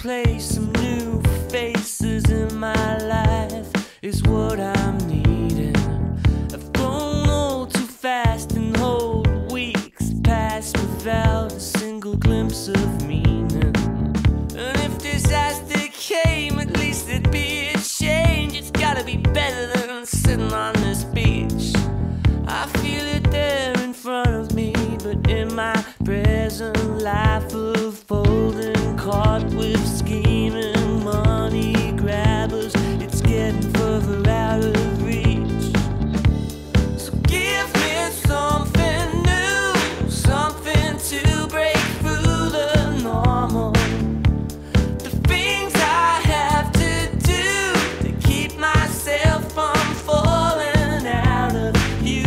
place, some new faces in my life is what I'm needing. I've grown old too fast and whole weeks pass without a single glimpse of meaning. And if disaster came, at least it'd be a change. It's gotta be better than sitting on this beach. I feel it there in front of me, but in my present life of folding, caught with scheming money grabbers, it's getting further out of reach. So give me something new, something to break through the normal. The things I have to do to keep myself from falling out of you.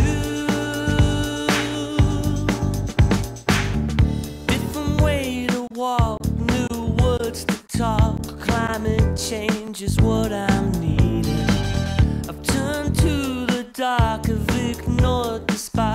Different way to walk, new words to talk. Climate change is what I'm needing. I've turned to the dark, I've ignored the spot.